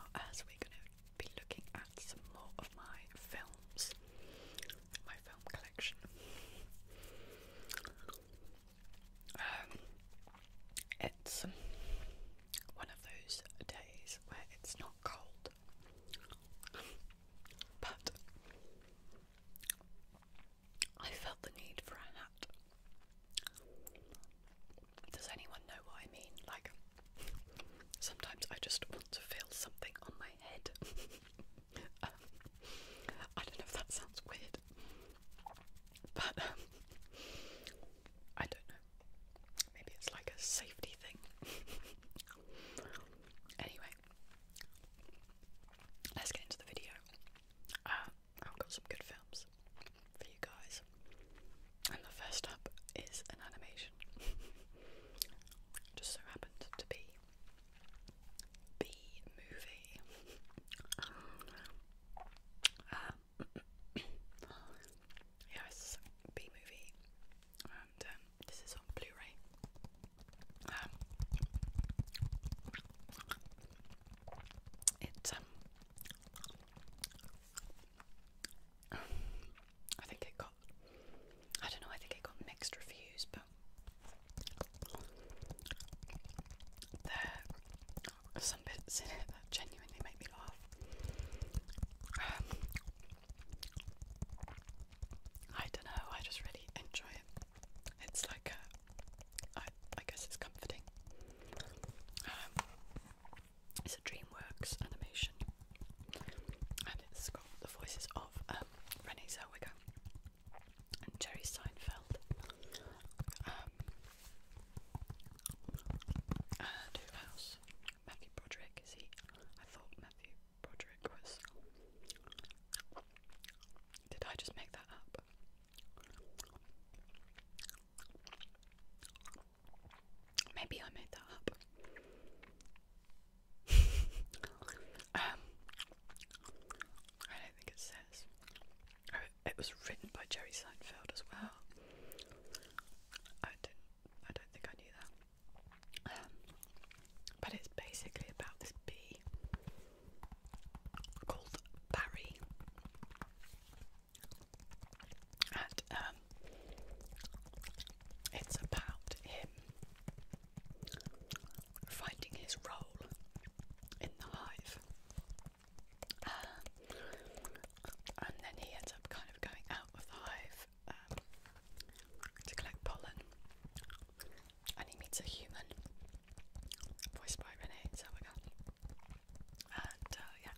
as we're going to be looking at some more of my films, my film collection. It's one of those days where it's not cold, but I felt the need for a hat. Does anyone know what I mean? Like, sometimes I just want to feel something on my head. I don't know if that sounds weird, but I don't know. Maybe it's like a safety thing. Anyway, let's get into the video. I've got some good films for you guys, and the first up is an animation. Just so happened to be B-movie. Yes, B-movie, and this is on Blu-ray. I think it got, I don't know, I think it got mixed reviews, but there are some bits in it that genuinely make me laugh. I don't know, I just really enjoy it. It's like I guess it's comforting. It's a DreamWorks animation, and it's got the voices of Renee Zellweger and Jerry Seinfeld, and who else? Matthew Broderick, is he? I thought Matthew Broderick was. Did I just make that up? Maybe I made that up. I don't think it says. Oh, it was written by Jerry Seinfeld as well. I don't think I knew that. But it's basically about this bee called Barry, and it's about him finding his role in the hive, and then he ends up kind of going out of the hive to collect pollen, and he meets a human voiced by Renee Zellweger, and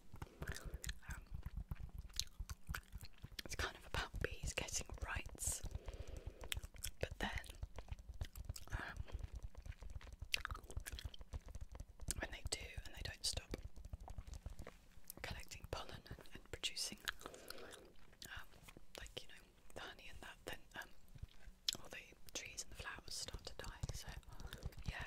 it's kind of about bees getting rights, but then when they do and they don't stop collecting pollen and producing like, you know, the honey and that, then all the trees and the flowers start to die. So yeah,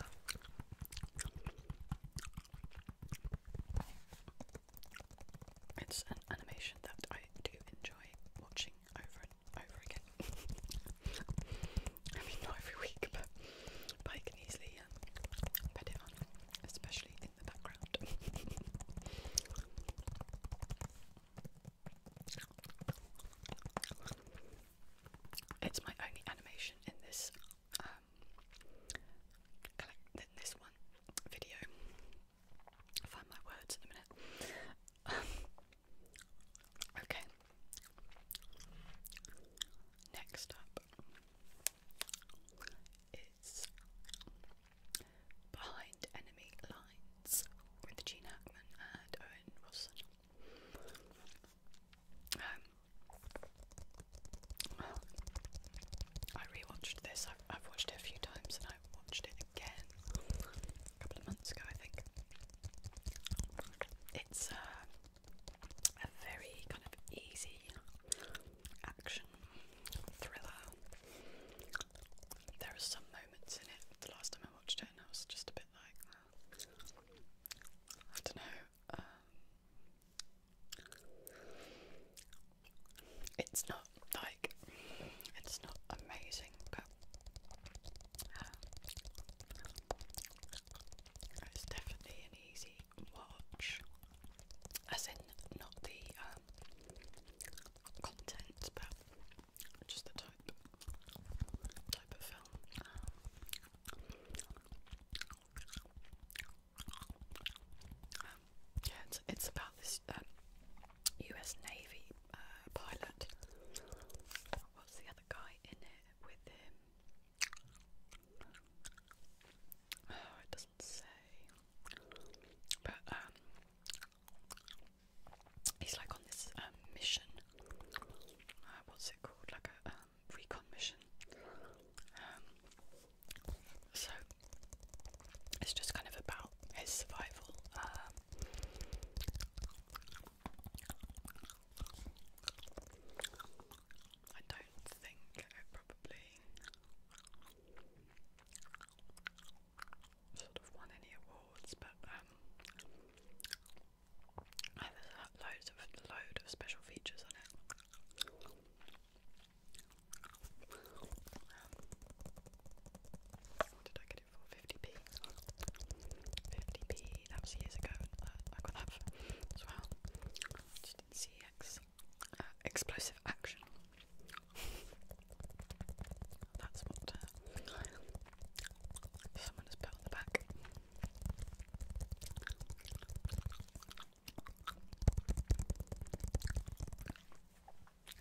it's an animation that I do enjoy watching over and over again. I mean, not every week, but I can easily put it on, especially in the background. It's my only animation in this one video. I'll find my words in a minute.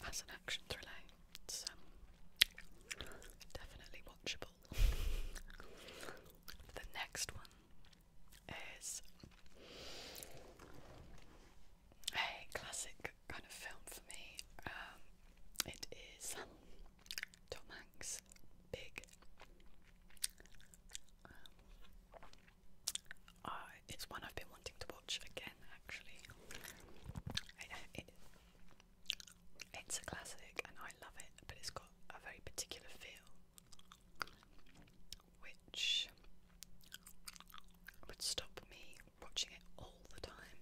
as an action thriller. It's definitely watchable. The next one is a classic kind of film for me. It is Tom Hanks' Big. It's one I've been wanting to watch again, actually. It's a classic and I love it, but it's got a very particular feel, which would stop me watching it all the time.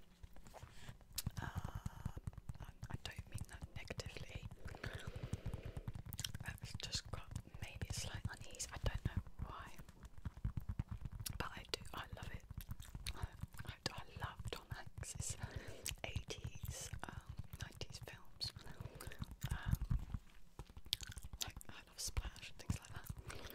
I don't mean that negatively. I've just got maybe a slight unease. I don't know why, but I do. I love it. I love Tom Hanks' 80s, 90s films. I love Splash and things like that.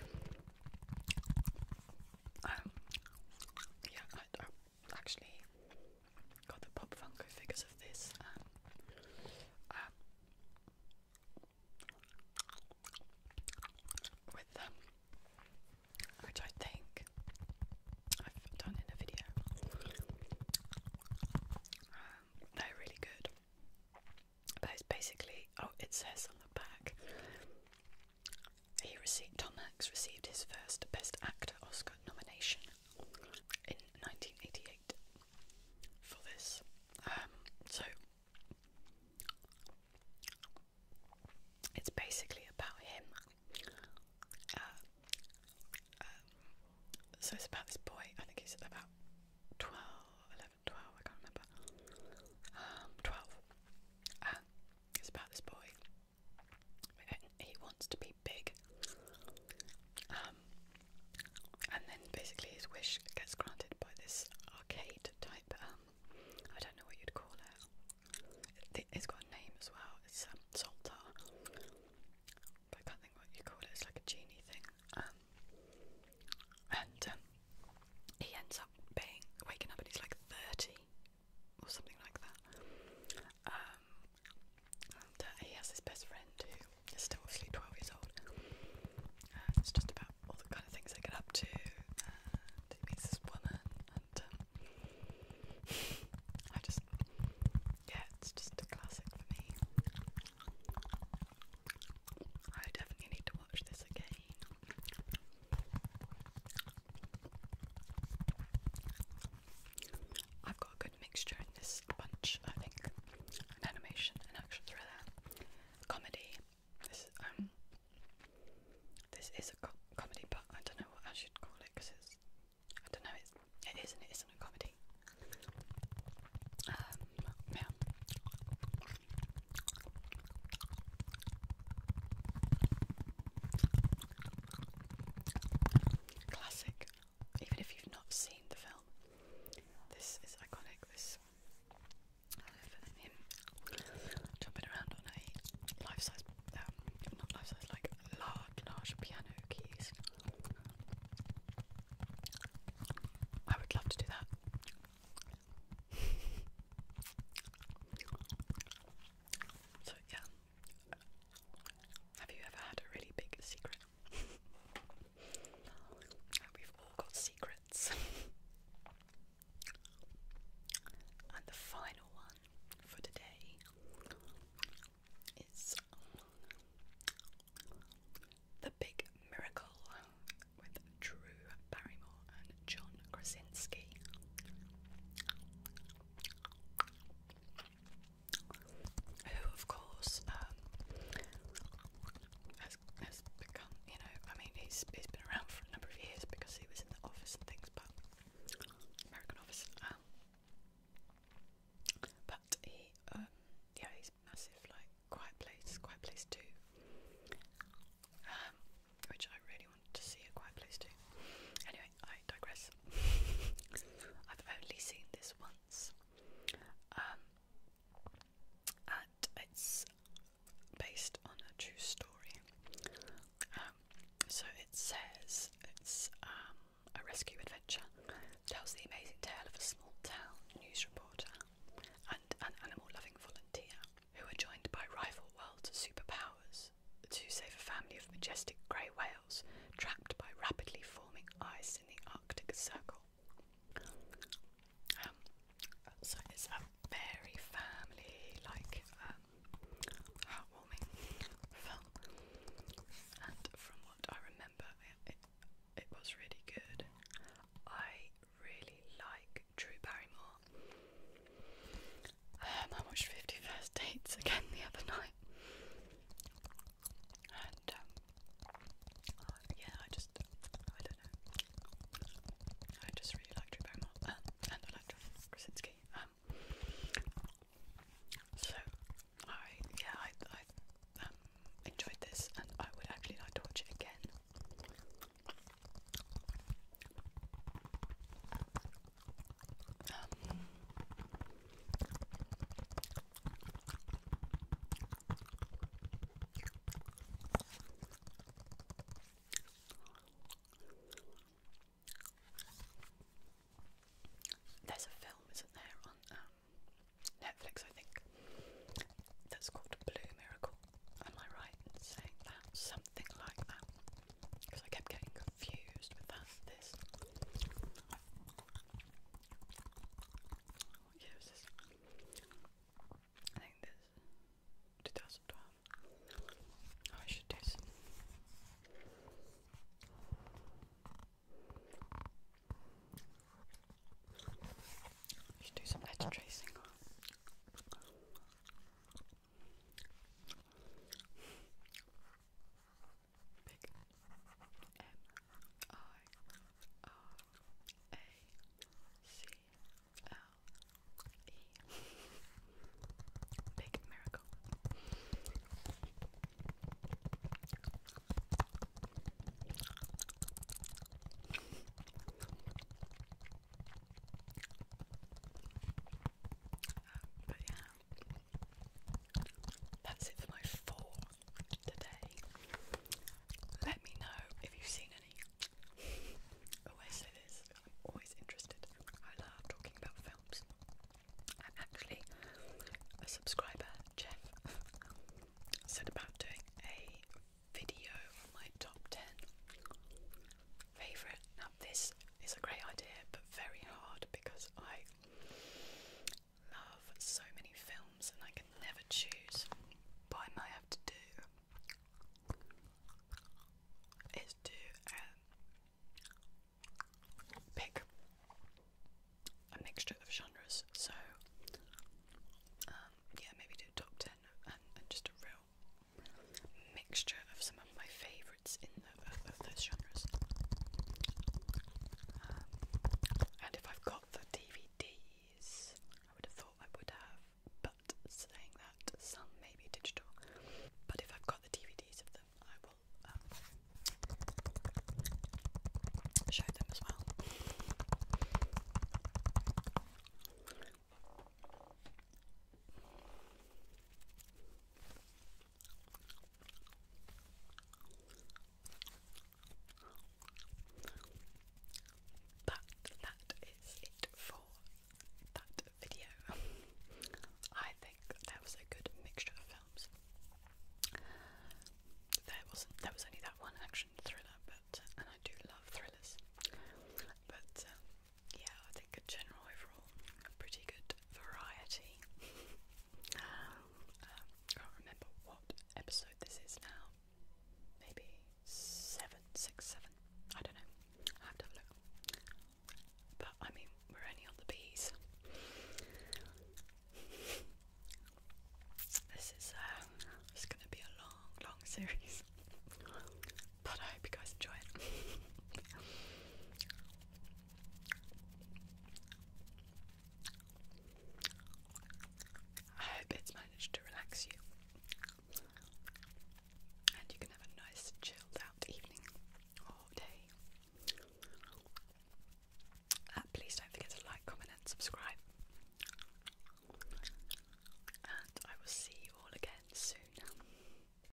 Yeah, I actually got the Pop Funko figures of this. With them, which I think I've done in a video. They're really good. But it's basically, it says on the back, Tom Hanks received his first Best Actor Oscar nomination in 1988 for this. So it's basically about him. So it's about this boy, I think he's about 12, I can't remember. 12. It's about this boy. He wants to be big. I watched 50 First Dates again the other night, and yeah, I don't know, I just really liked Drew Barrymore and Electra Krasinski. So I enjoyed this, and I would actually like to watch it again. There's a film, isn't there, on Netflix, I think, that's called Blue Miracle. Am I right in saying that? Something like that. Because I kept getting confused with this. What year is this? I think this 2012. Oh, I should do some. I should do some letter tracing. Big M-I-R-A-C-L-E. Big Miracle. But yeah, that's it for my 4 today. Let me know if you've seen any. Always say this, I'm always interested. I love talking about films. And actually, a subscriber